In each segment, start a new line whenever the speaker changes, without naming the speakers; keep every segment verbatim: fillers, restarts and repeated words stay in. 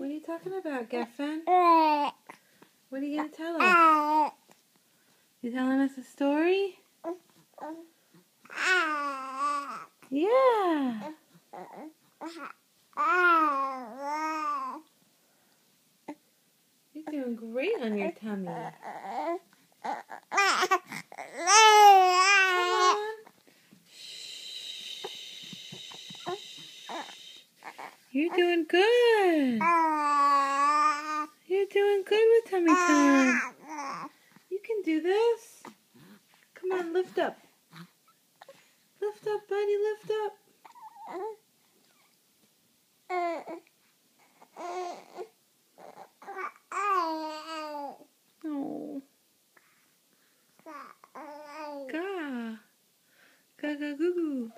What are you talking about, Geffen? What are you going to tell us? You telling us a story? Yeah. You're doing great on your tummy. Come on. You're doing good. You're doing good with tummy time. You can do this. Come on, lift up. Lift up, buddy, lift up. Oh. Ga. Ga ga goo goo.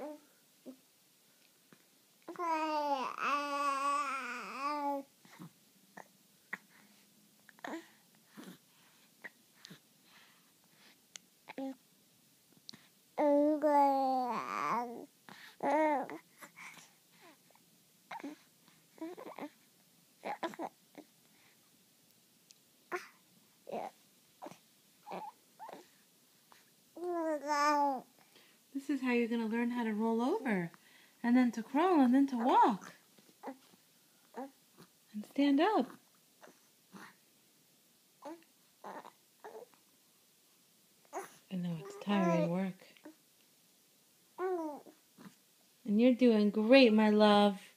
This is how you're going to learn how to roll over, and then to crawl, and then to walk, and stand up. I know it's tiring work. And you're doing great, my love.